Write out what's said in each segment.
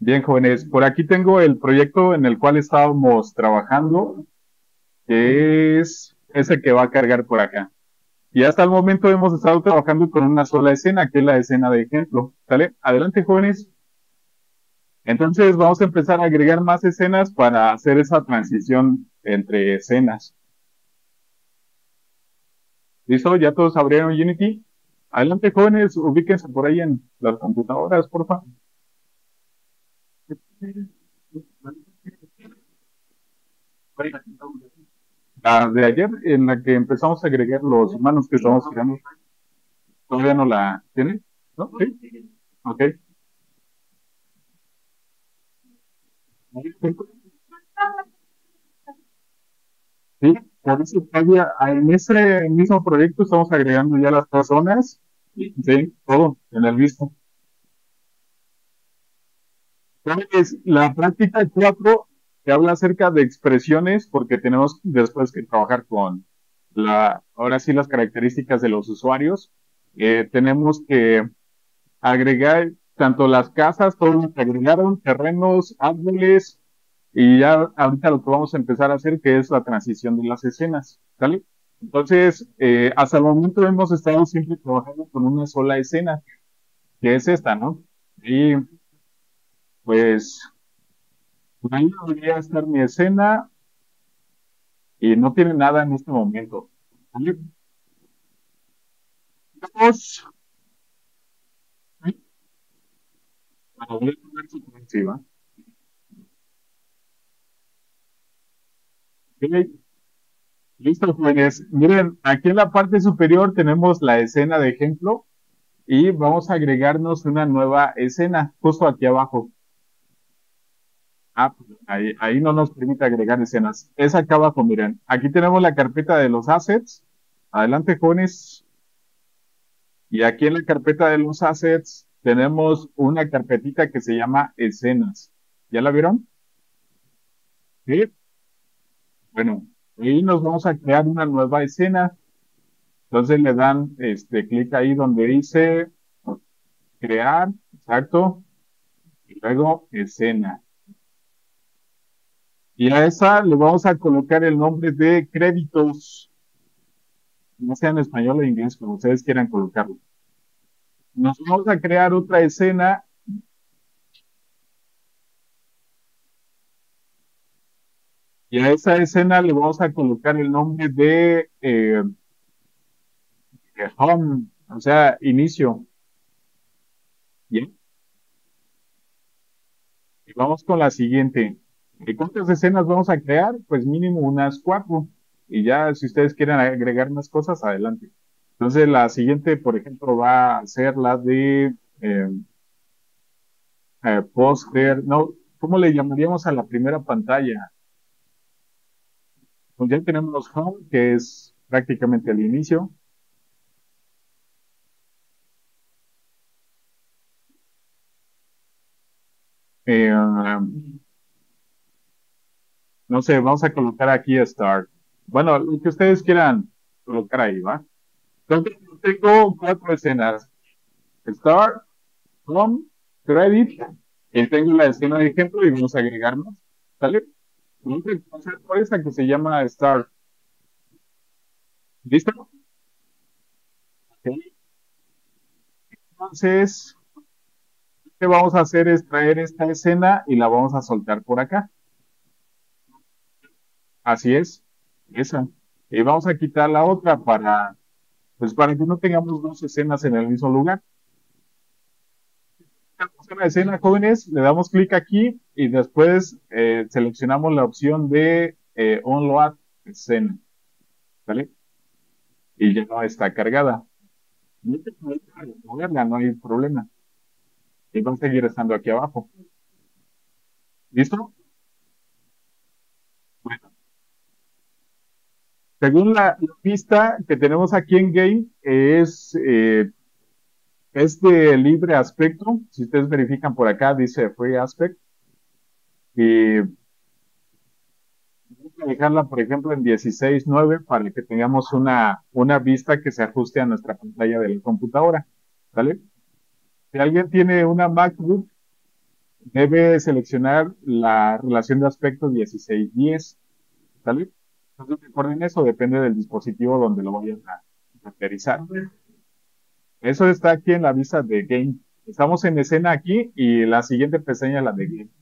Bien, jóvenes, por aquí tengo el proyecto en el cual estábamos trabajando, que es ese que va a cargar por acá. Y hasta el momento hemos estado trabajando con una sola escena, que es la escena de ejemplo. ¿Sale? Adelante, jóvenes. Entonces vamos a empezar a agregar más escenas para hacer esa transición entre escenas. ¿Listo? ¿Ya todos abrieron Unity? Adelante, jóvenes, ubíquense por ahí en las computadoras, por favor. La de ayer, en la que empezamos a agregar los humanos que estamos creando. ¿Todavía no la tiene? ¿No? ¿Sí? Ok. Sí, por eso todavía en ese mismo proyecto estamos agregando ya las personas. Sí, todo en el mismo. Entonces, la práctica 4 que habla acerca de expresiones, porque tenemos después que trabajar con ahora sí las características de los usuarios. Tenemos que agregar tanto las casas, todo lo que agregaron, terrenos, árboles, y ya ahorita lo que vamos a empezar a hacer, que es la transición de las escenas, ¿sale? Entonces, hasta el momento hemos estado siempre trabajando con una sola escena, que es esta, ¿no? Y pues ahí debería estar mi escena y no tiene nada en este momento. ¿Sale? Vamos a ver si coincide. Ok, listo, jóvenes. Miren, aquí en la parte superior tenemos la escena de ejemplo y vamos a agregarnos una nueva escena justo aquí abajo. Ah, pues, ahí no nos permite agregar escenas. Es acá abajo, miren. Aquí tenemos la carpeta de los assets. Adelante, jóvenes. Y aquí en la carpeta de los assets tenemos una carpetita que se llama escenas. ¿Ya la vieron? Sí. Bueno, ahí nos vamos a crear una nueva escena. Entonces le dan clic ahí donde dice crear, exacto, y luego escena. Y a esa le vamos a colocar el nombre de créditos, no sea en español o inglés, como ustedes quieran colocarlo. Nos vamos a crear otra escena y a esa escena le vamos a colocar el nombre de home, o sea, inicio. Bien, y vamos con la siguiente. ¿Y cuántas escenas vamos a crear? Pues mínimo unas 4. Y ya si ustedes quieren agregar más cosas, adelante. Entonces la siguiente, por ejemplo, va a ser la de póster, no, ¿cómo le llamaríamos a la primera pantalla? Pues ya tenemos home, que es prácticamente el inicio. Eh, no sé, vamos a colocar aquí start. Bueno, lo que ustedes quieran colocar ahí, ¿va? Entonces, tengo 4 escenas. Start, home, credit, y tengo la escena de ejemplo y vamos a agregar más. ¿Sale? Vamos a empezar por esta que se llama start. ¿Listo? Ok. Entonces, lo que vamos a hacer es traer esta escena y la vamos a soltar por acá. Así es, esa. Y vamos a quitar la otra pues para que no tengamos dos escenas en el mismo lugar. Una escena, jóvenes, le damos clic aquí y después seleccionamos la opción de Unload Escena, ¿vale? Y ya no está cargada. No te puedes moverla, no hay problema. Y va a seguir estando aquí abajo. ¿Listo? Bueno, según la pista que tenemos aquí en Game, es de libre aspecto. Si ustedes verifican por acá, dice Free Aspect. Y vamos a dejarla, por ejemplo, en 16:9 para que tengamos una vista que se ajuste a nuestra pantalla de la computadora. ¿Vale? Si alguien tiene una MacBook, debe seleccionar la relación de aspecto 16:10, ¿sale? Entonces recuerden eso, depende del dispositivo donde lo vayan a renderizar. Eso está aquí en la vista de Game. Estamos en escena aquí y la siguiente pestaña es la de Game.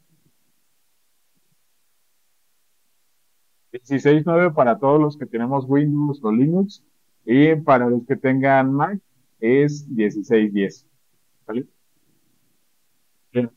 16:9 para todos los que tenemos Windows o Linux y para los que tengan Mac es 16:10. ¿Vale? Bien.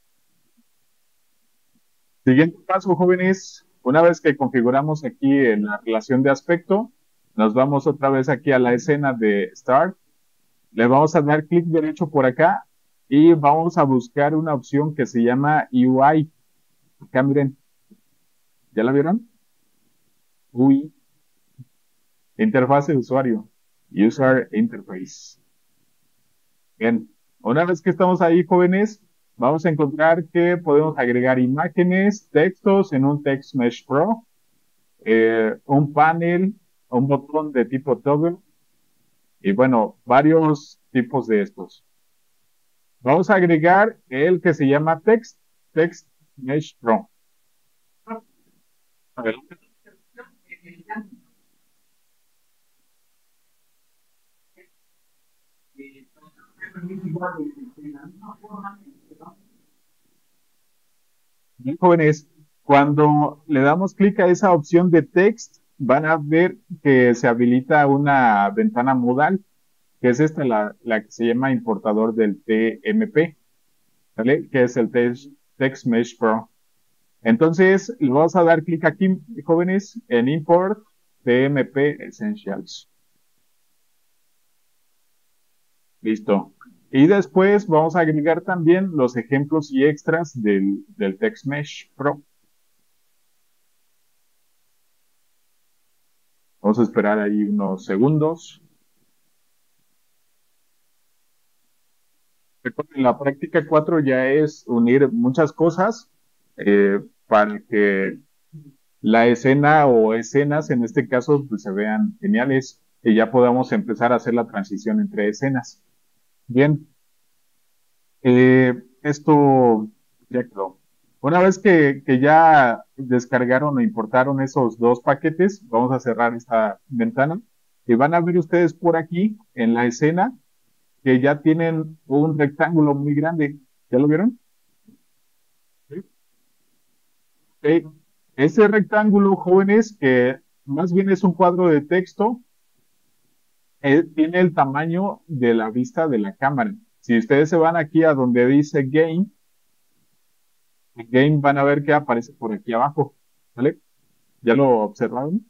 Siguiente paso, jóvenes. Una vez que configuramos aquí en la relación de aspecto, nos vamos otra vez aquí a la escena de Start. Le vamos a dar clic derecho por acá y vamos a buscar una opción que se llama UI. Acá miren, ¿ya la vieron? UI, interfaz de usuario, User Interface. Bien, una vez que estamos ahí, jóvenes, vamos a encontrar que podemos agregar imágenes, textos en un Text Mesh Pro, un panel, un botón de tipo toggle y bueno, varios tipos de estos. Vamos a agregar el que se llama Text Mesh Pro. Bien, jóvenes, cuando le damos clic a esa opción de text, van a ver que se habilita una ventana modal, que es esta, la que se llama importador del TMP, ¿vale? Que es el Text Mesh Pro. Entonces, le vamos a dar clic aquí, jóvenes, en Import TMP Essentials. Listo. Y después vamos a agregar también los ejemplos y extras del Text Mesh Pro. Vamos a esperar ahí unos segundos. Recuerden, la práctica 4 ya es unir muchas cosas para que la escena o escenas, en este caso, pues se vean geniales y ya podamos empezar a hacer la transición entre escenas. Bien, esto ya quedó. Una vez que ya descargaron o importaron esos dos paquetes, vamos a cerrar esta ventana y van a ver ustedes por aquí en la escena que ya tienen un rectángulo muy grande. ¿Ya lo vieron? Sí. Ese rectángulo, jóvenes, que más bien es un cuadro de texto, tiene el tamaño de la vista de la cámara. Si ustedes se van aquí a donde dice Game, en Game van a ver que aparece por aquí abajo, ¿vale? ¿Ya lo observaron?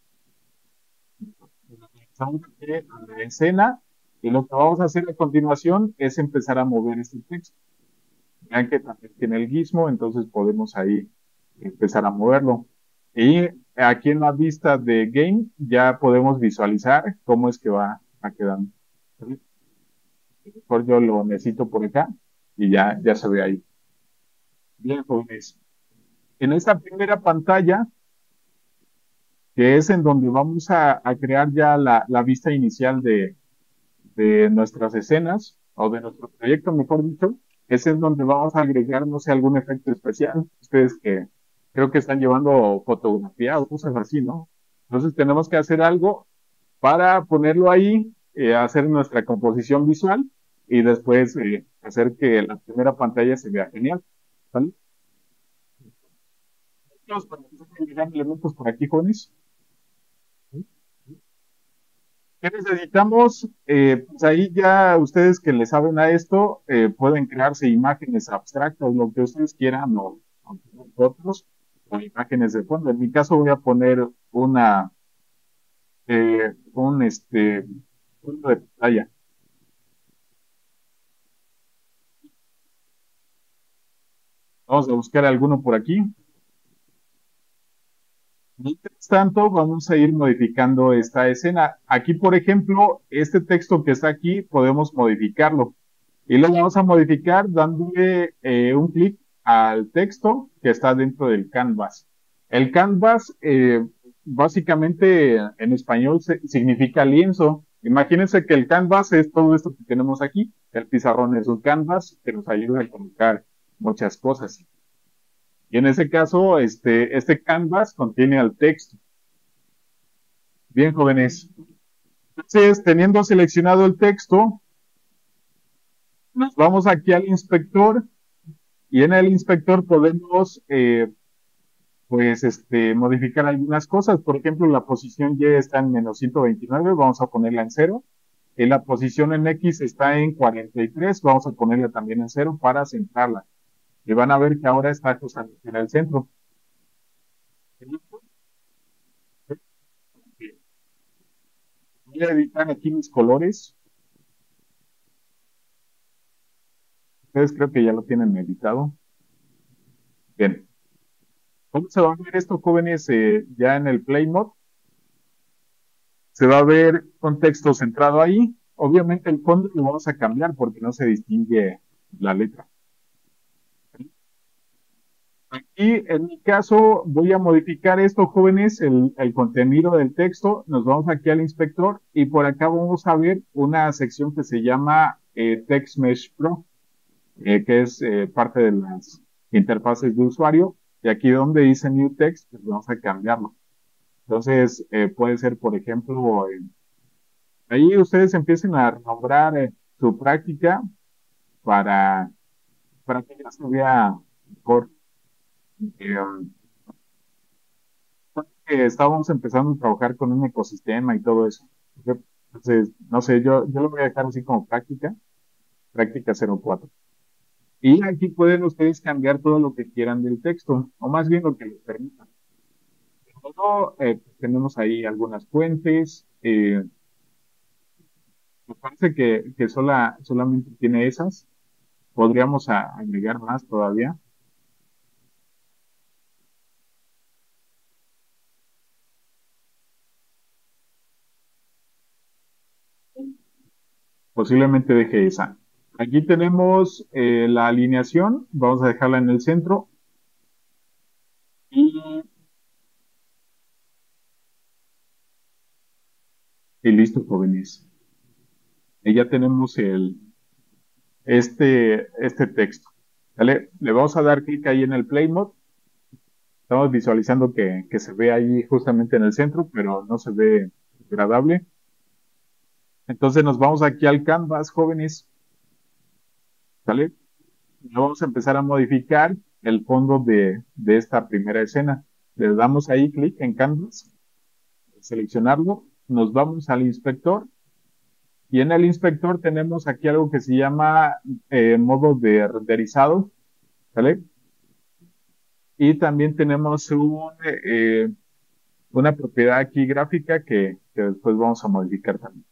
Estamos aquí en la escena y lo que vamos a hacer a continuación es empezar a mover este texto. Vean que también tiene el gizmo, entonces podemos ahí empezar a moverlo. Y aquí en la vista de Game ya podemos visualizar cómo es que va quedando. Mejor yo lo necesito por acá y ya se ve ahí. Bien, jóvenes. En esta primera pantalla, que es en donde vamos a crear ya la vista inicial de nuestras escenas, o de nuestro proyecto, mejor dicho, es en donde vamos a agregar, no sé, algún efecto especial. Ustedes que creo que están llevando fotografía o cosas así, ¿no? Entonces tenemos que hacer algo para ponerlo ahí, hacer nuestra composición visual y después hacer que la primera pantalla se vea genial. ¿Vale? Entonces, para empezar a agregar elementos por aquí, jóvenes. ¿Qué necesitamos? Pues ahí ya ustedes que le saben a esto, pueden crearse imágenes abstractas, lo que ustedes quieran, o otros, o imágenes de fondo. En mi caso voy a poner un fondo de pantalla. Vamos a buscar alguno por aquí. Mientras tanto, vamos a ir modificando esta escena. Aquí, por ejemplo, este texto que está aquí, podemos modificarlo. Y lo vamos a modificar dándole un clic al texto que está dentro del canvas. El canvas, básicamente en español significa lienzo. Imagínense que el canvas es todo esto que tenemos aquí. El pizarrón es un canvas que nos ayuda a colocar muchas cosas. Y en ese caso, este canvas contiene el texto. Bien, jóvenes. Entonces, teniendo seleccionado el texto, nos vamos aquí al inspector y en el inspector podemos, pues, modificar algunas cosas. Por ejemplo, la posición Y está en menos 129, vamos a ponerla en cero. Y la posición en X está en 43, vamos a ponerla también en cero para centrarla. Y van a ver que ahora está justamente en el centro. Voy a editar aquí mis colores. Ustedes creo que ya lo tienen editado. Bien. ¿Cómo se va a ver esto, jóvenes? Ya en el Play Mode se va a ver un texto centrado ahí. Obviamente el fondo lo vamos a cambiar porque no se distingue la letra. Aquí, en mi caso, voy a modificar esto, jóvenes, el contenido del texto. Nos vamos aquí al inspector y por acá vamos a ver una sección que se llama Text Mesh Pro, que es parte de las interfaces de usuario. Y aquí donde dice New Text, pues vamos a cambiarlo. Entonces, puede ser, por ejemplo, ahí ustedes empiecen a nombrar su práctica para, para que ya se vea mejor. Eh, Estábamos empezando a trabajar con un ecosistema y todo eso. Entonces, no sé, yo lo voy a dejar así como práctica, práctica 04. Y aquí pueden ustedes cambiar todo lo que quieran del texto, o más bien lo que les permitan. Luego, tenemos ahí algunas fuentes. Me parece que solamente tiene esas. Podríamos agregar más todavía. Posiblemente deje esa. Aquí tenemos la alineación. Vamos a dejarla en el centro. Y, y listo, jóvenes. Y ya tenemos este texto. ¿Vale? Le vamos a dar clic ahí en el Play Mode. Estamos visualizando que se ve ahí justamente en el centro, pero no se ve agradable. Entonces nos vamos aquí al Canvas, jóvenes. ¿Vale? Y vamos a empezar a modificar el fondo de esta primera escena. Le damos ahí clic en Canvas, seleccionarlo, nos vamos al inspector y en el inspector tenemos aquí algo que se llama modo de renderizado, ¿vale? Y también tenemos una propiedad aquí gráfica que después vamos a modificar también.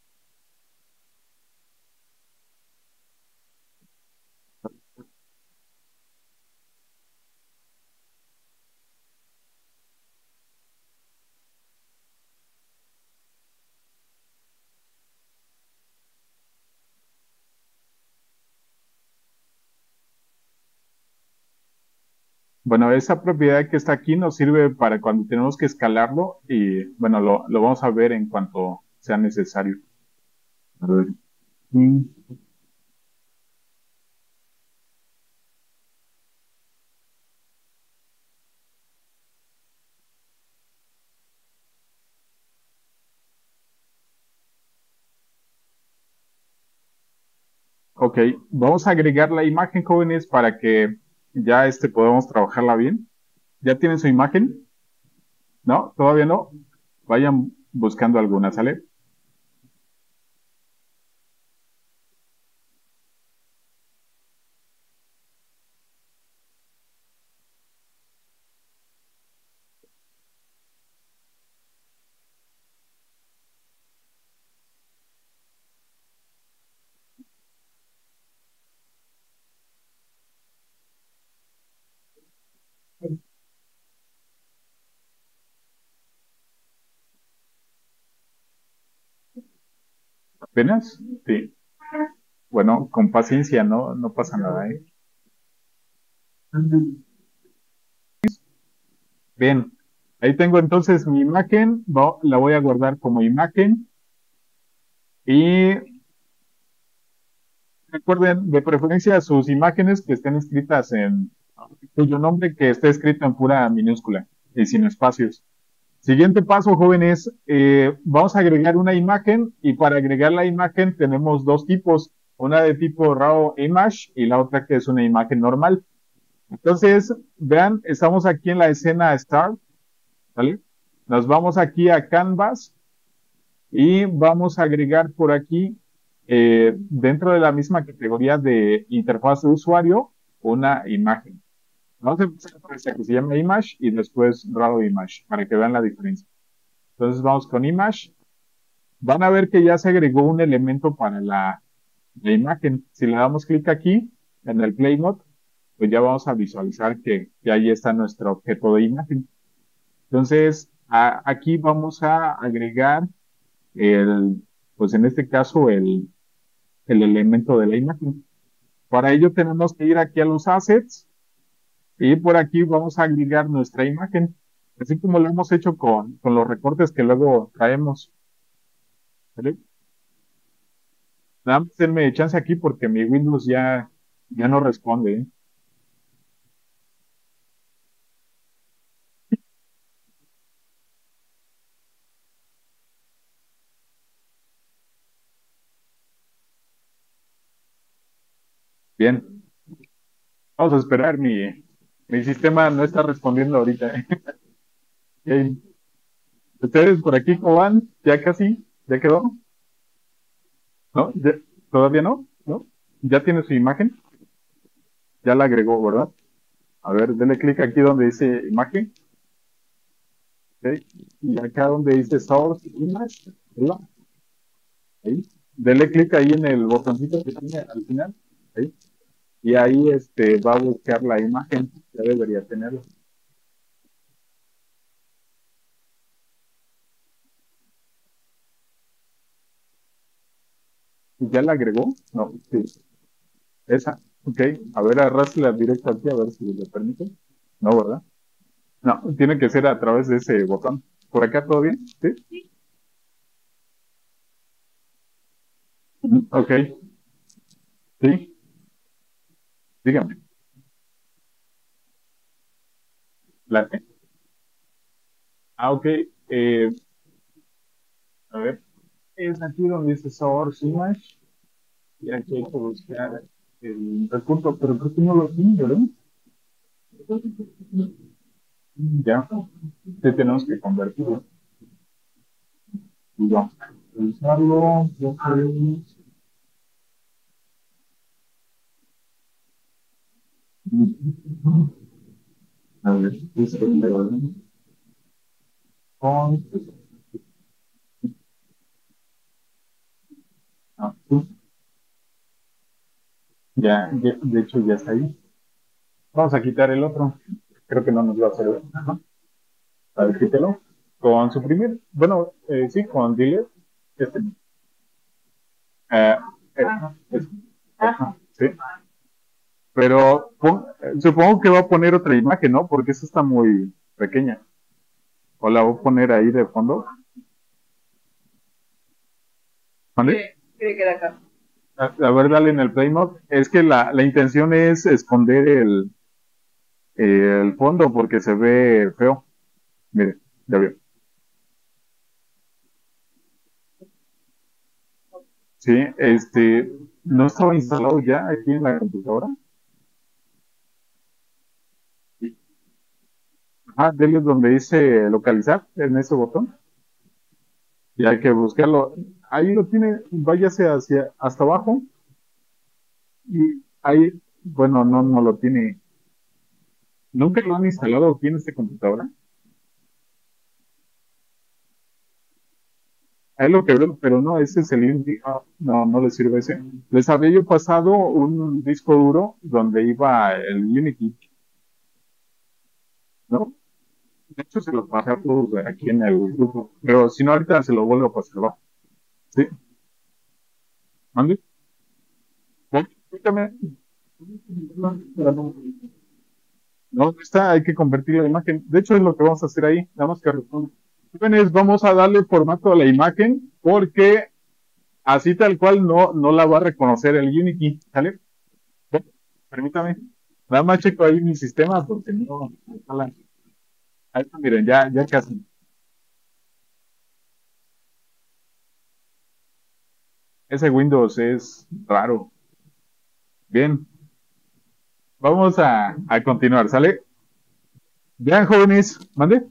Bueno, esa propiedad que está aquí nos sirve para cuando tenemos que escalarlo y bueno, lo vamos a ver en cuanto sea necesario. A ver. Mm, Ok, vamos a agregar la imagen, jóvenes, para que ya podamos trabajarla bien. ¿Ya tienen su imagen? ¿No? ¿Todavía no? Vayan buscando alguna, ¿sale? ¿Apenas? Sí. Bueno, con paciencia, ¿no? No pasa nada, ¿eh? Bien, ahí tengo entonces mi imagen, la voy a guardar como imagen y Recuerden, de preferencia, sus imágenes que estén escritas cuyo nombre que esté escrito en pura minúscula y sin espacios. Siguiente paso, jóvenes, vamos a agregar una imagen y para agregar la imagen tenemos dos tipos, una de tipo RAW Image y la otra que es una imagen normal. Entonces, vean, estamos aquí en la escena Start, ¿vale? Nos vamos aquí a Canvas y vamos a agregar por aquí, dentro de la misma categoría de interfaz de usuario, una imagen. Vamos a empezar por esta que se llama Image y después RAW Image, para que vean la diferencia. Entonces vamos con Image. Van a ver que ya se agregó un elemento para la imagen. Si le damos clic aquí, en el Play Mode, pues ya vamos a visualizar que ahí está nuestro objeto de imagen. Entonces, aquí vamos a agregar pues en este caso, el elemento de la imagen. Para ello tenemos que ir aquí a los assets y por aquí vamos a agregar nuestra imagen, así como lo hemos hecho con los recortes que luego traemos. ¿Vale? Nada más denme chance aquí porque mi Windows ya no responde, ¿eh? Bien, vamos a esperar, mi sistema no está respondiendo ahorita. Ok. ¿Ustedes por aquí cómo van? ¿Ya casi? ¿Ya quedó? ¿No? ¿Todavía no? ¿No? ¿Ya tiene su imagen? Ya la agregó, ¿verdad? A ver, denle clic aquí donde dice imagen. ¿Ok? Y acá donde dice source image, ¿verdad? Ahí. Denle clic ahí en el botoncito que tiene al final. Ahí. Y ahí va a buscar la imagen. Ya debería tenerla. ¿Ya la agregó? No, sí. Esa. Ok. A ver, arrastra directo aquí a ver si le permite. No, ¿verdad? No, tiene que ser a través de ese botón. ¿Por acá todo bien? ¿Sí? Ok. Sí, dígame. ¿La qué? Ah, ok. A ver. Es aquí donde dice Source Image. Y aquí hay que buscar el recurso, pero creo que no lo tiene, ¿verdad? Ya. Sí, tenemos que convertirlo. Y vamos a usarlo. A ver, esto, con, ah, de hecho ya está ahí. Vamos a quitar el otro. Creo que no nos va a hacer. Ajá. A ver, quítelo. Con suprimir. Bueno, sí, con delete. Este. Eh, eh, es- ajá, sí. Pero supongo que va a poner otra imagen, ¿no? Porque esa está muy pequeña. O la voy a poner ahí de fondo. ¿Vale? A ver, dale en el Play Mode. Es que la intención es esconder el fondo porque se ve feo. Mire, ya veo. Sí, no estaba instalado ya aquí en la computadora. Ajá, dele donde dice localizar, en ese botón. Y hay que buscarlo. Ahí lo tiene, váyase hasta abajo. Y ahí, bueno, no lo tiene. Nunca lo han instalado aquí en esta computadora. Es lo que veo, pero no, ese es el Unity. No le sirve ese. Les había yo pasado un disco duro donde iba el Unity, ¿no? De hecho, se los pasé a todos aquí en el grupo. Pero si no, ahorita se lo vuelvo a pasar, ¿va? Sí, mande. Cuéntame. No, está, hay que convertir la imagen. De hecho, es lo que vamos a hacer ahí. Nada más que responde. Jóvenes, vamos a darle formato a la imagen porque así tal cual no la va a reconocer el Unity, ¿sale? Permítame. Nada más checo ahí mi sistema porque no. Ahí está, miren, ya casi. Ese Windows es raro. Bien, vamos a continuar, ¿sale? Vean, jóvenes, mande.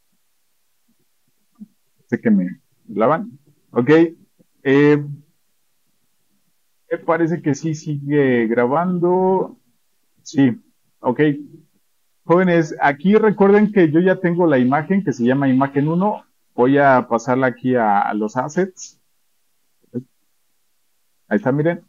Sé que me hablaban. Ok, me parece que sí sigue grabando. Sí, ok. Jóvenes, aquí recuerden que yo ya tengo la imagen que se llama imagen uno. Voy a pasarla aquí a los assets. Ahí está, miren.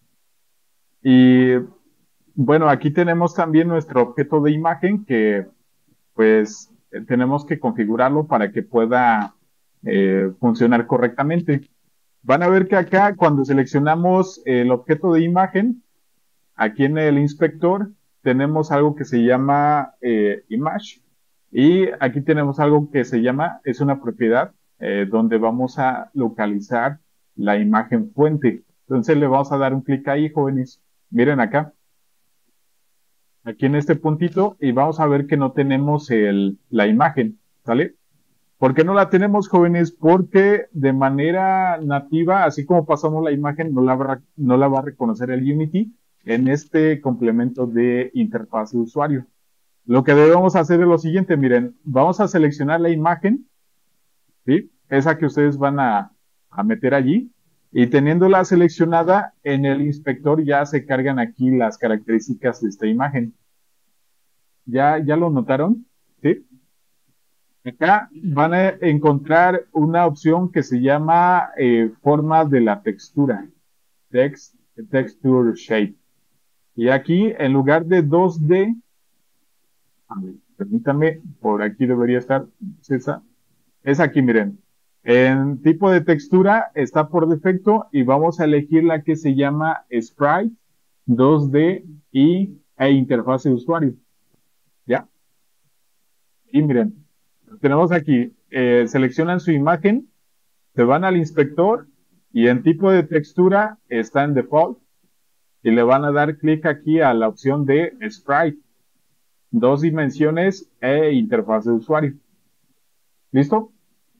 Y bueno, aquí tenemos también nuestro objeto de imagen que pues tenemos que configurarlo para que pueda funcionar correctamente. Van a ver que acá cuando seleccionamos el objeto de imagen, aquí en el inspector tenemos algo que se llama image y aquí tenemos algo que se llama, es una propiedad donde vamos a localizar la imagen fuente. Entonces le vamos a dar un clic ahí, jóvenes. Miren acá, aquí en este puntito y vamos a ver que no tenemos la imagen, ¿sale? ¿Por qué no la tenemos, jóvenes? Porque de manera nativa, así como pasamos la imagen, no la va a reconocer el Unity en este complemento de interfaz de usuario. Lo que debemos hacer es lo siguiente, miren, vamos a seleccionar la imagen, ¿sí? Esa que ustedes van a meter allí, y teniéndola seleccionada en el inspector ya se cargan aquí las características de esta imagen. ¿Ya lo notaron? ¿Sí? Acá van a encontrar una opción que se llama forma de la textura, text, texture shape. Y aquí, en lugar de 2D, a ver, permítanme, por aquí debería estar, César, es aquí, miren. En tipo de textura está por defecto y vamos a elegir la que se llama Sprite, 2D e interfaz de usuario. ¿Ya? Y miren, tenemos aquí, seleccionan su imagen, se van al inspector y en tipo de textura está en default y le van a dar clic aquí a la opción de sprite, dos dimensiones e interfaz de usuario. ¿Listo?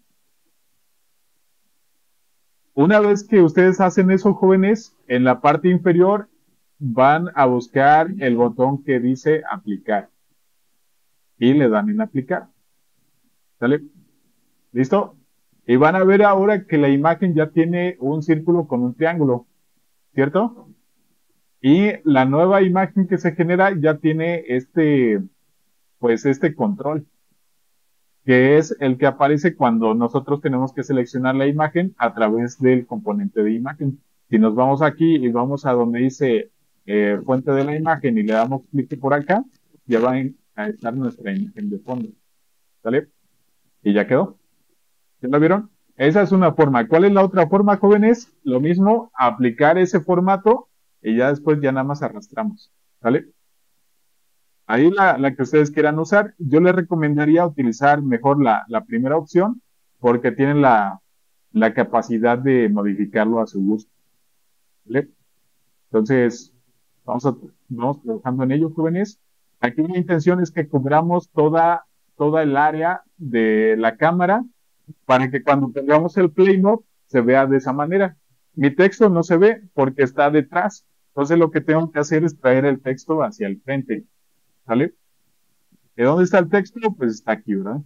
Una vez que ustedes hacen eso, jóvenes, en la parte inferior van a buscar el botón que dice aplicar y le dan en aplicar. ¿Sale? ¿Listo? Y van a ver ahora que la imagen ya tiene un círculo con un triángulo, ¿cierto? Y la nueva imagen que se genera ya tiene pues este control, que es el que aparece cuando nosotros tenemos que seleccionar la imagen a través del componente de imagen. Si nos vamos aquí y vamos a donde dice fuente de la imagen y le damos clic por acá, ya va a estar nuestra imagen de fondo. ¿Sale? Y ya quedó. ¿Ya lo vieron? Esa es una forma. ¿Cuál es la otra forma, jóvenes? Lo mismo, aplicar ese formato y ya después ya nada más arrastramos. ¿Sale? Ahí la que ustedes quieran usar. Yo les recomendaría utilizar mejor la primera opción porque tienen la capacidad de modificarlo a su gusto. ¿Vale? Entonces, vamos, a, vamos trabajando en ello, jóvenes. Aquí la intención es que cubramos toda el área de la cámara para que cuando tengamos el play mode se vea de esa manera. Mi texto no se ve porque está detrás. Entonces lo que tengo que hacer es traer el texto hacia el frente. ¿Vale? ¿De dónde está el texto? Pues está aquí, ¿verdad?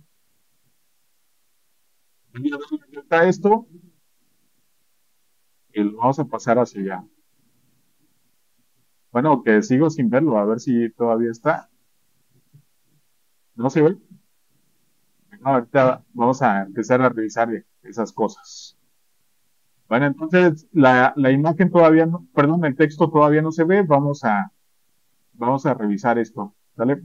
Y a dónde está esto y lo vamos a pasar hacia allá. Bueno, que sigo sin verlo, a ver si todavía está. ¿No se ve? No, ahorita vamos a empezar a revisar esas cosas. Bueno, entonces la imagen todavía no, perdón, el texto todavía no se ve. Vamos a revisar esto. ¿Vale?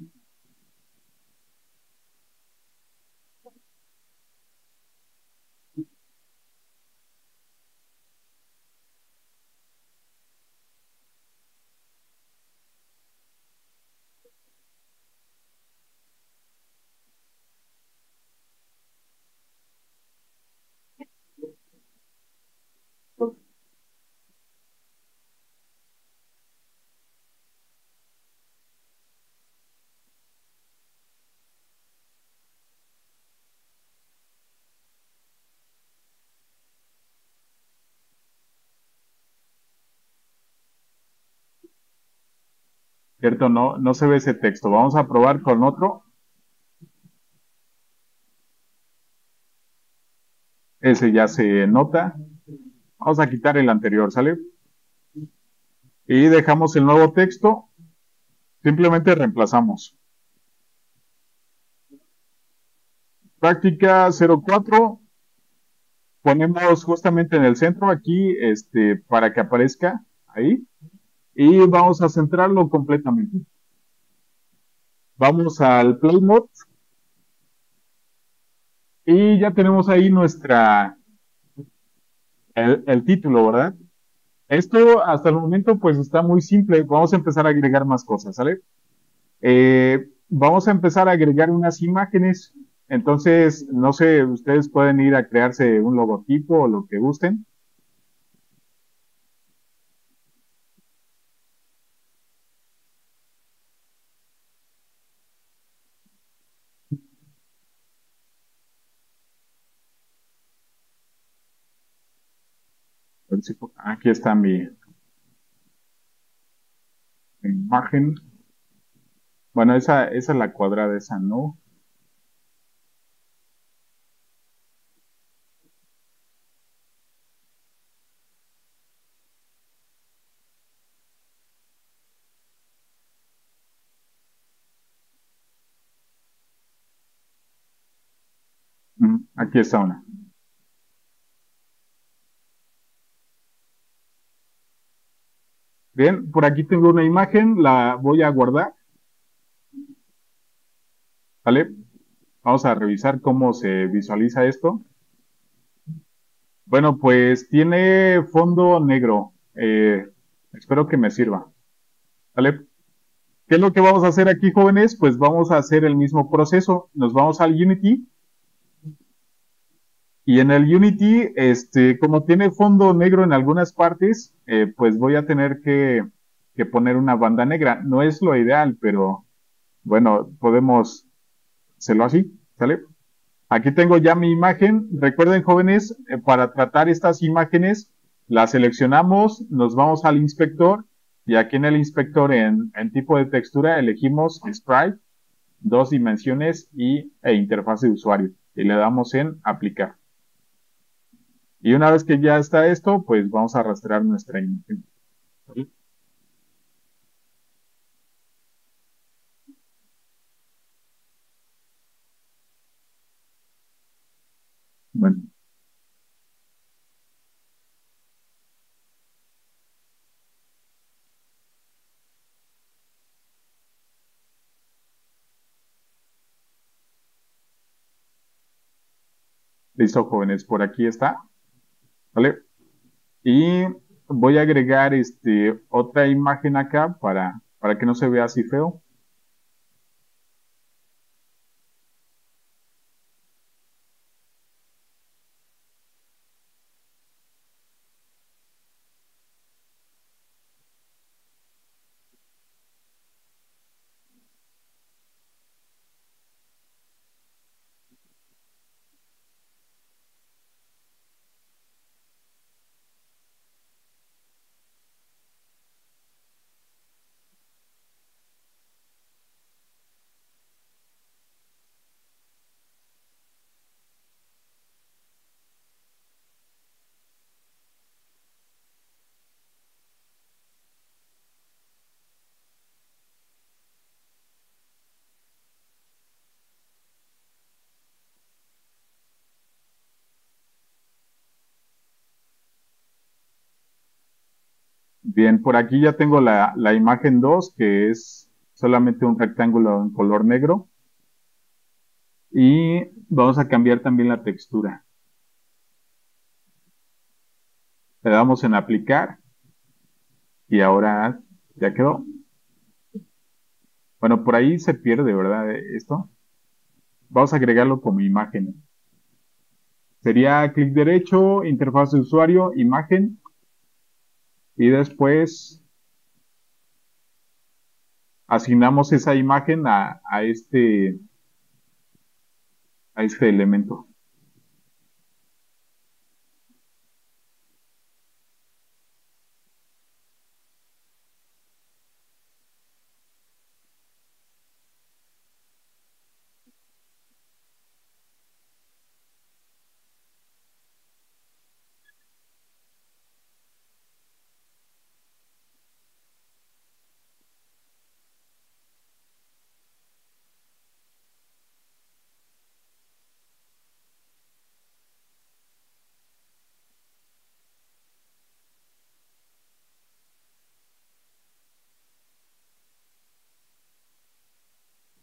¿cierto? No, no se ve ese texto. Vamos a probar con otro. Ese ya se nota. Vamos a quitar el anterior, ¿sale? Y dejamos el nuevo texto. Simplemente reemplazamos. Práctica 04. Ponemos justamente en el centro aquí, para que aparezca ahí. Y vamos a centrarlo completamente. Vamos al Play Mode. Y ya tenemos ahí el título, ¿verdad? Esto hasta el momento pues está muy simple. Vamos a empezar a agregar más cosas, ¿sale? Vamos a empezar a agregar unas imágenes. Entonces, no sé, ustedes pueden ir a crearse un logotipo o lo que gusten. Aquí está mi imagen. Bueno, esa es la cuadrada, esa no. Aquí está una. Bien, por aquí tengo una imagen, la voy a guardar, ¿vale? Vamos a revisar cómo se visualiza esto. Bueno, pues tiene fondo negro. Espero que me sirva, ¿vale? ¿Qué es lo que vamos a hacer aquí, jóvenes? Pues vamos a hacer el mismo proceso. Nos vamos al Unity y en el Unity, como tiene fondo negro en algunas partes, pues voy a tener que poner una banda negra. No es lo ideal, pero bueno, podemos hacerlo así, ¿sale? Aquí tengo ya mi imagen. Recuerden, jóvenes, para tratar estas imágenes, las seleccionamos, nos vamos al inspector y aquí en el inspector en tipo de textura elegimos Sprite, dos dimensiones e interfaz de usuario y le damos en aplicar. Y una vez que ya está esto, pues vamos a rastrear nuestra imagen. Bueno, listo, jóvenes, por aquí está, ¿vale? Y voy a agregar otra imagen acá para que no se vea así feo. Bien, por aquí ya tengo la imagen 2 que es solamente un rectángulo en color negro. Y vamos a cambiar también la textura. Le damos en aplicar y ahora ya quedó. Bueno, por ahí se pierde, ¿verdad? Esto. Vamos a agregarlo como imagen. Sería clic derecho, interfaz de usuario, imagen y después asignamos esa imagen a este elemento.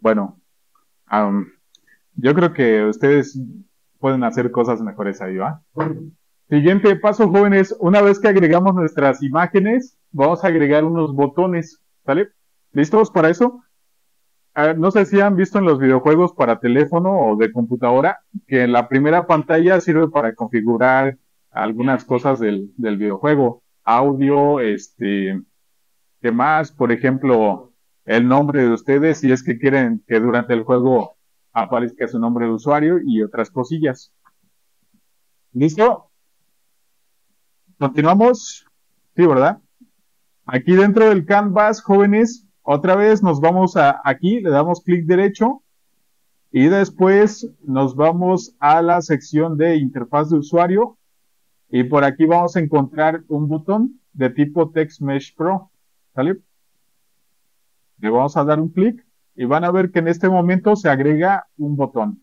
Bueno, am, yo creo que ustedes pueden hacer cosas mejores ahí, ¿va? Siguiente paso, jóvenes. Una vez que agregamos nuestras imágenes, vamos a agregar unos botones, ¿sale? ¿Listos para eso? No sé si han visto en los videojuegos para teléfono o de computadora que la primera pantalla sirve para configurar algunas cosas del videojuego. Audio, ¿qué más? Por ejemplo, el nombre de ustedes, si es que quieren que durante el juego aparezca su nombre de usuario y otras cosillas. ¿Listo? ¿Continuamos? Sí, ¿verdad? Aquí dentro del Canvas, jóvenes, otra vez nos vamos a aquí, le damos clic derecho y después nos vamos a la sección de interfaz de usuario y por aquí vamos a encontrar un botón de tipo Text Mesh Pro. ¿Sale? Le vamos a dar un clic y van a ver que en este momento se agrega un botón.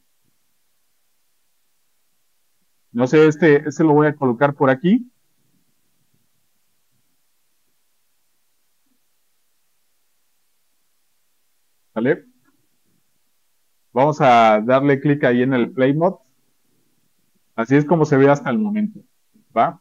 No sé, este lo voy a colocar por aquí. ¿Sale? Vamos a darle clic ahí en el Play Mode. Así es como se ve hasta el momento. ¿Va?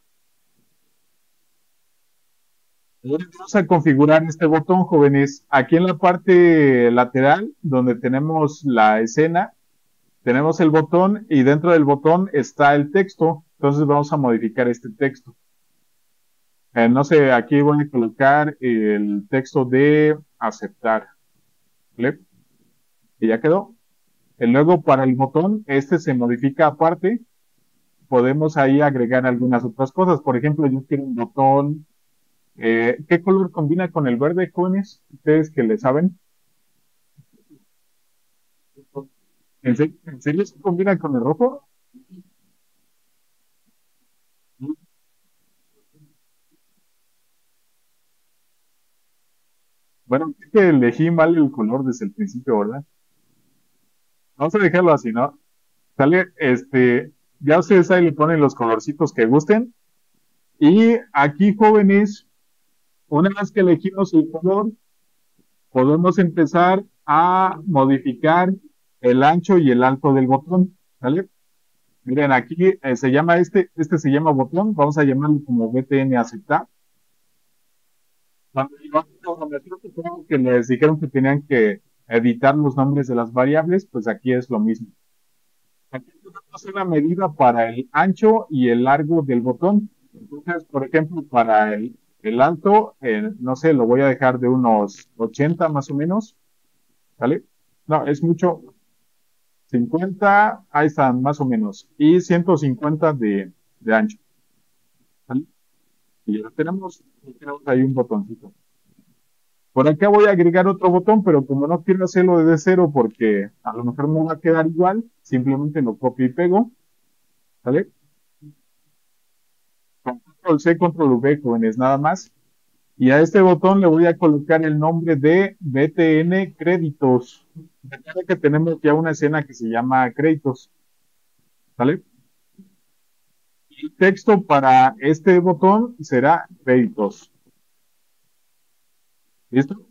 Vamos a configurar este botón, jóvenes. Aquí en la parte lateral, donde tenemos la escena, tenemos el botón y dentro del botón está el texto. Entonces vamos a modificar este texto. No sé, aquí voy a colocar el texto de aceptar. ¿Vale? Y ya quedó. Y luego para el botón, este se modifica aparte. Podemos ahí agregar algunas otras cosas. Por ejemplo, yo quiero un botón. ¿Qué color combina con el verde, jóvenes? Ustedes que le saben. ¿En serio se combina con el rojo? Bueno, es que elegí mal el color desde el principio, ¿verdad? Vamos a dejarlo así, ¿no? Sale, ya ustedes ahí le ponen los colorcitos que gusten. Y aquí, jóvenes, una vez que elegimos el color, podemos empezar a modificar el ancho y el alto del botón, ¿vale? Miren, aquí se llama este se llama botón, vamos a llamarlo como BTN aceptar. Cuando creo que les dijeron que tenían que editar los nombres de las variables, pues aquí es lo mismo. Aquí tenemos una medida para el ancho y el largo del botón. Entonces, por ejemplo, para el alto, no sé, lo voy a dejar de unos 80 más o menos, ¿vale? No, es mucho, 50, ahí están más o menos, y 150 de ancho, ¿vale? Y ya tenemos ahí un botoncito. Por acá voy a agregar otro botón, pero como no quiero hacerlo desde cero porque a lo mejor me va a quedar igual, simplemente lo copio y pego, ¿vale? Con control C, control V, jóvenes, nada más. Y a este botón le voy a colocar el nombre de BTN Créditos. Recuerda que tenemos ya una escena que se llama Créditos, ¿vale? Y el texto para este botón será Créditos. ¿Listo?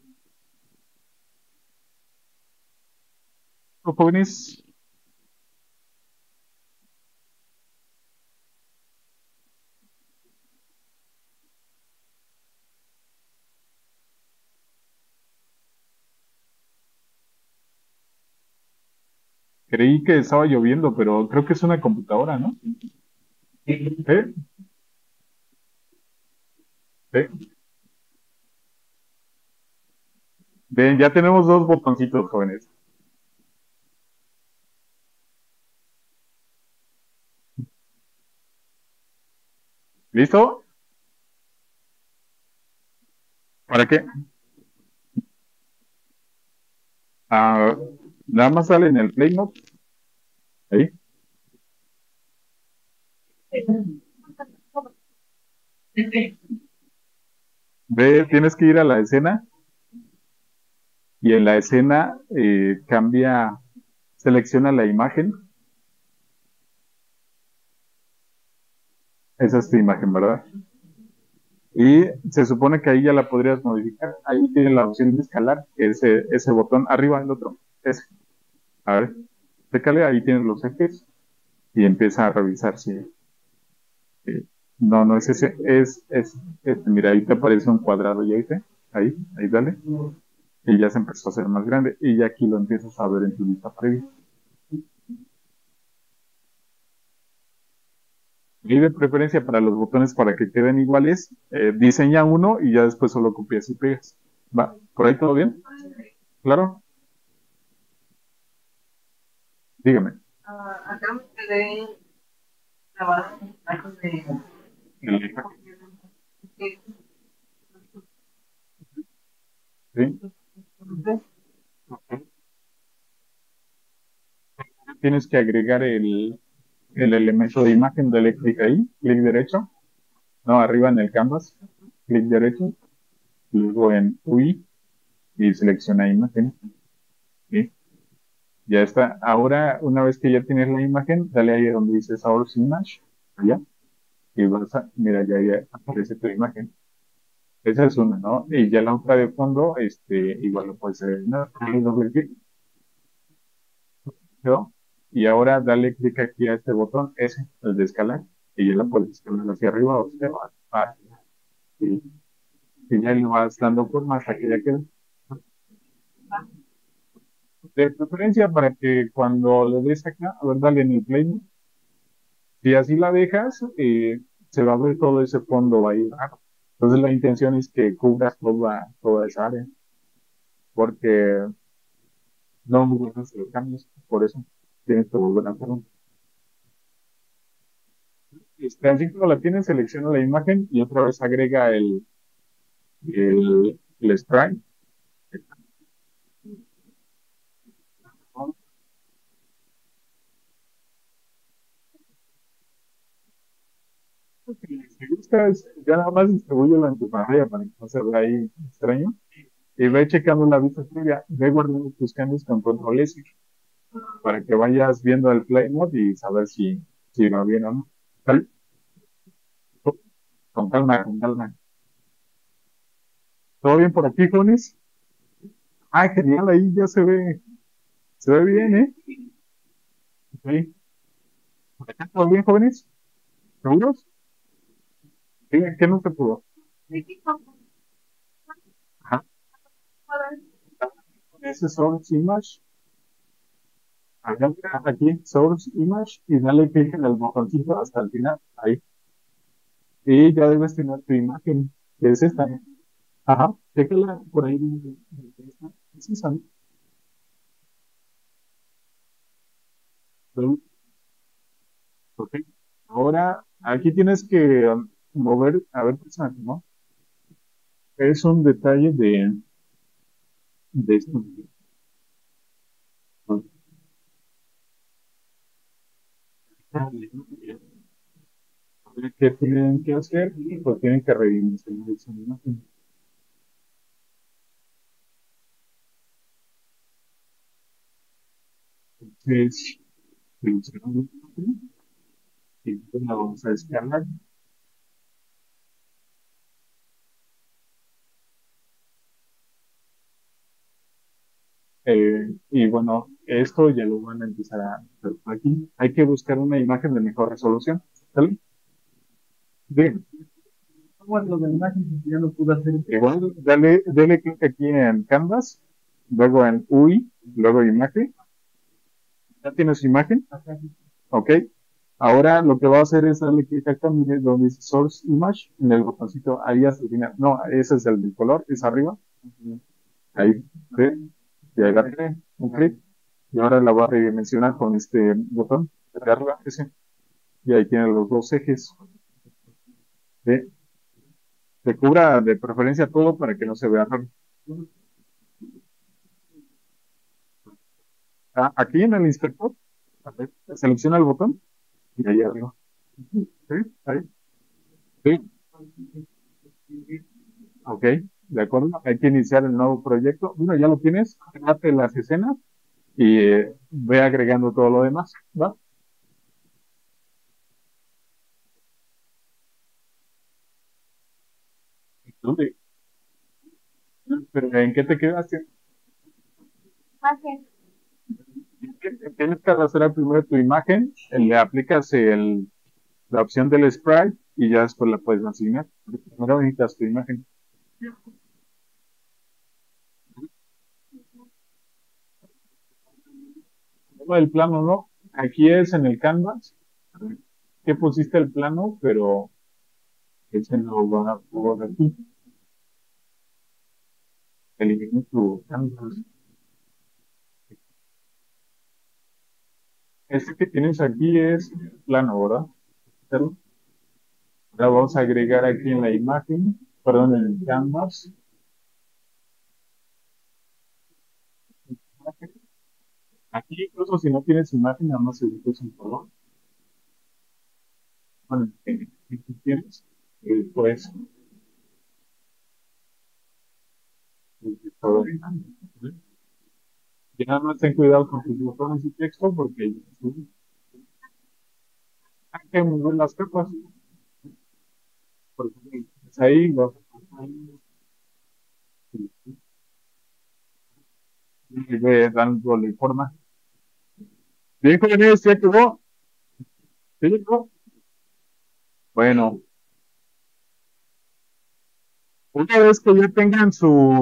Jóvenes. Creí que estaba lloviendo, pero creo que es una computadora, ¿no? ¿Eh? ¿Eh? Bien, ya tenemos dos botoncitos, jóvenes. ¿Listo? ¿Para qué? Ah, nada más sale en el Play Mode. Ahí. Ve, tienes que ir a la escena y en la escena selecciona la imagen. Esa es tu imagen, ¿verdad? Y se supone que ahí ya la podrías modificar. Ahí tiene la opción de escalar, ese botón arriba del otro. Es, a ver, chécale, ahí tienes los ejes y empieza a revisar si, eh, no, no es ese, mira, ahí te aparece un cuadrado, ¿ya viste? Ahí dale. Y ya se empezó a hacer más grande y ya aquí lo empiezas a ver en tu vista previa. Y de preferencia para los botones para que queden iguales, diseña uno y ya después solo copias y pegas. ¿Va? ¿Por ahí todo bien? ¿Claro? Dígame. Acá me quedé grabada antes El- de ¿Sí? Tienes que agregar el elemento de imagen, dale clic ahí, clic derecho, no, arriba en el canvas, clic derecho, luego en UI y selecciona imagen. ¿Sí? Ya está. Ahora, una vez que ya tienes la imagen, dale ahí donde dice Source Image, allá, y vas a, mira, ya aparece tu imagen. Esa es una, ¿no? Y ya la otra de fondo, igual lo puedes hacer, ¿no? Dale doble clic, ¿no? Y ahora dale clic aquí a este botón, ese, el de escalar, y ya la puedes escalar hacia arriba o hacia abajo. Y, y ya le vas dando forma hasta que ya quede. De preferencia para que cuando le des acá, a ver, dale en el play, si así la dejas, se va a ver todo ese fondo ahí. Entonces la intención es que cubras toda esa área, porque no vas a hacer cambios, por eso tienes que volver a hacerlo. Así como la tienes, selecciona la imagen y otra vez agrega el sprite. Si gustas, ya nada más distribúyelo en tu pantalla para que no se vea ahí extraño. Y ve checando la vista previa, ve guardando tus cambios con control S para que vayas viendo el play mode y saber si va bien o no. ¿Sale? Con calma, con calma. ¿Todo bien por aquí, jóvenes? Ah, genial, ahí ya se ve bien, ¿eh? Sí. ¿Por acá todo bien, jóvenes? ¿Seguros? Sí, ¿qué no se pudo? Ajá. Ese source image, acá, aquí, source image, y dale clic en el botoncito hasta el final, ahí. Y ya debes tener tu imagen, que es esta. Ajá, chécala por ahí. Es esa, ¿no? Ok. Ahora, aquí tienes que mover, a ver, pasa, ¿no? Es un detalle de esto. ¿Qué tienen que hacer? Pues tienen que redimensionar esa imagen. Entonces, seleccionamos la imagen y pues la vamos a descargar. Y bueno, esto ya lo van a empezar a hacer aquí. Hay que buscar una imagen de mejor resolución. ¿Sale? Bien. Bueno, la imagen ya lo pude hacer. Igual, dale clic aquí en Canvas, luego en UI, luego imagen. ¿Ya tienes imagen? Ok. Ahora lo que va a hacer es darle clic acá, mire, donde dice Source Image, en el botoncito ahí hasta el final. No, ese es el del color, es arriba. Ahí, ¿sí? Y ahí darle un clic. Y ahora la voy a redimensionar con este botón de arriba, ese. Y ahí tiene los dos ejes. ¿Sí? Se cubra de preferencia todo para que no se vea raro. Ah, aquí en el inspector, a ver, selecciona el botón y ahí arriba. ¿Sí? Ahí. Sí. Ok, de acuerdo. Hay que iniciar el nuevo proyecto. Bueno, ya lo tienes. Date las escenas y ve agregando todo lo demás. ¿Va? ¿Dónde? ¿Pero en qué te quedaste? tienes que arrastrar primero tu imagen, le aplicas la opción del sprite y ya después la puedes asignar. Primero necesitas tu imagen. Luego el plano no, aquí es en el canvas, que pusiste el plano, pero ese no va por aquí. Elimina tu canvas. Este que tienes aquí es plano, ¿verdad? Pero ahora vamos a agregar aquí en la imagen, perdón, en el canvas. Aquí incluso si no tienes imagen, nada más editas un color. Bueno, si tú quieres, pues todo bien. Ya nada más ten cuidado con tus botones y texto porque hay que mover las capas. Porque es ahí, y ve dándole forma. Bien, jóvenes, ¿ya quedó? ¿Sí llegó? Bueno, una vez que ya tengan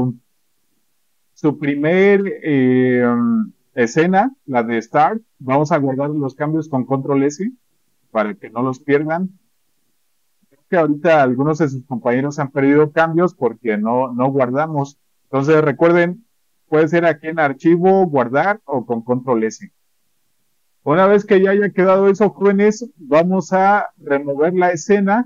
su primer escena, la de Start, vamos a guardar los cambios con Control S para que no los pierdan. Creo que ahorita algunos de sus compañeros han perdido cambios porque no guardamos. Entonces recuerden, puede ser aquí en archivo, guardar o con Control S. Una vez que ya haya quedado eso, jóvenes, vamos a remover la escena,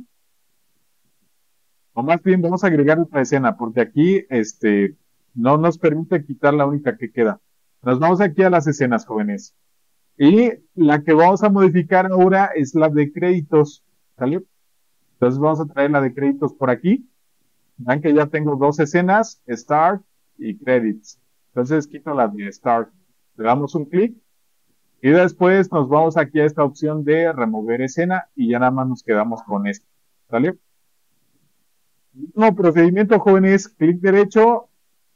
o más bien vamos a agregar otra escena, porque aquí no nos permite quitar la única que queda. Nos vamos aquí a las escenas, jóvenes. Y la que vamos a modificar ahora es la de créditos, ¿sale? Entonces vamos a traer la de créditos por aquí. Vean que ya tengo dos escenas, Start y Credits. Entonces quito la de Start. Le damos un clic y después nos vamos aquí a esta opción de remover escena y ya nada más nos quedamos con esto. ¿Sale? Mismo procedimiento, jóvenes, clic derecho,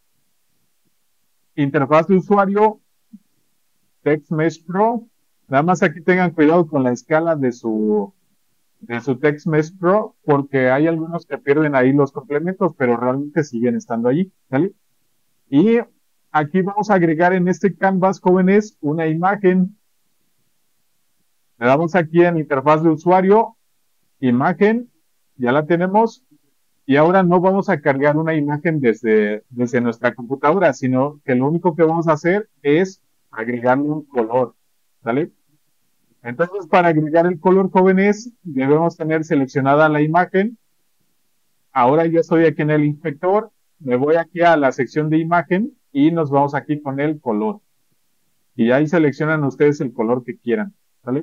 interfaz de usuario, Text Mesh Pro. Nada más aquí tengan cuidado con la escala de su Text Mesh Pro, porque hay algunos que pierden ahí los complementos, pero realmente siguen estando allí, ¿vale? Y aquí vamos a agregar en este canvas, jóvenes, una imagen. Le damos aquí en interfaz de usuario, imagen, ya la tenemos. Y ahora no vamos a cargar una imagen desde nuestra computadora, sino que lo único que vamos a hacer es agregarle un color, ¿vale? Entonces, para agregar el color, jóvenes, debemos tener seleccionada la imagen. Ahora yo estoy aquí en el inspector, me voy aquí a la sección de imagen y nos vamos aquí con el color. Y ahí seleccionan ustedes el color que quieran, ¿vale?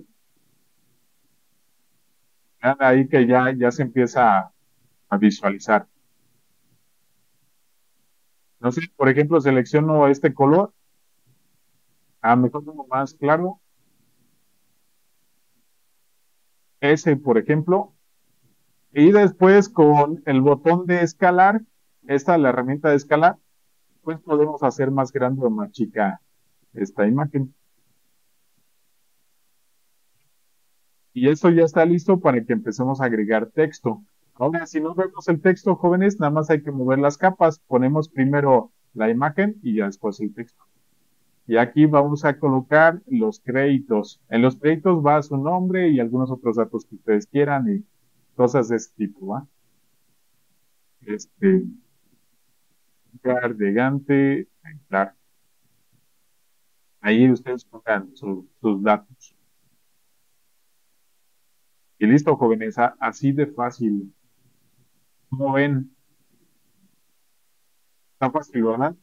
Vean ahí que ya se empieza a visualizar. No sé, por ejemplo, selecciono este color, mejor uno más claro, ese, por ejemplo, y después con el botón de escalar, esta, la herramienta de escalar, pues podemos hacer más grande o más chica esta imagen. Y eso ya está listo para que empecemos a agregar texto. Ahora, si no vemos el texto, jóvenes, nada más hay que mover las capas. Ponemos primero la imagen y ya después el texto. Y aquí vamos a colocar los créditos. En los créditos va su nombre y algunos otros datos que ustedes quieran y cosas de ese tipo, ¿va? De Gante, claro. Ahí ustedes pongan sus datos. Y listo, jóvenes, así de fácil. ¿Cómo ven? Está fácil, ¿verdad?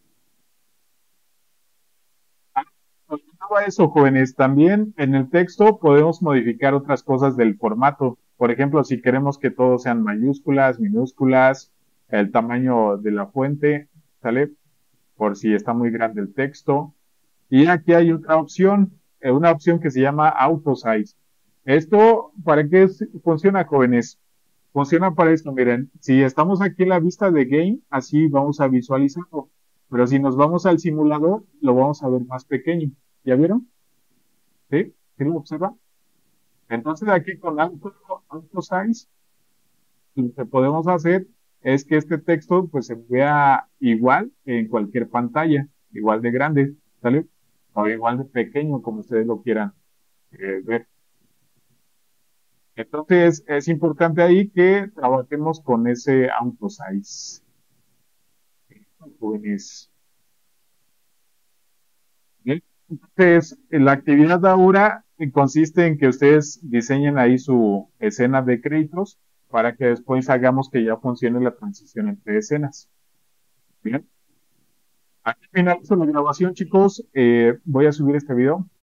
No a eso, jóvenes. También en el texto podemos modificar otras cosas del formato. Por ejemplo, si queremos que todos sean mayúsculas, minúsculas, el tamaño de la fuente, ¿sale? Por si está muy grande el texto. Y aquí hay otra opción, una opción que se llama Auto Size. ¿Esto para qué funciona, jóvenes? Funciona para esto, miren, si estamos aquí en la vista de game, así vamos a visualizarlo. Pero si nos vamos al simulador, lo vamos a ver más pequeño. ¿Ya vieron? ¿Sí? ¿Sí lo observan? Entonces aquí con Auto Size lo que podemos hacer es que este texto pues se vea igual en cualquier pantalla, igual de grande, ¿sale? O igual de pequeño como ustedes lo quieran ver. Entonces es importante ahí que trabajemos con ese Auto Size. Jóvenes. Bien. Entonces, la actividad de ahora consiste en que ustedes diseñen ahí su escena de créditos para que después hagamos que ya funcione la transición entre escenas. Bien. Aquí finalizo la grabación, chicos. Voy a subir este video.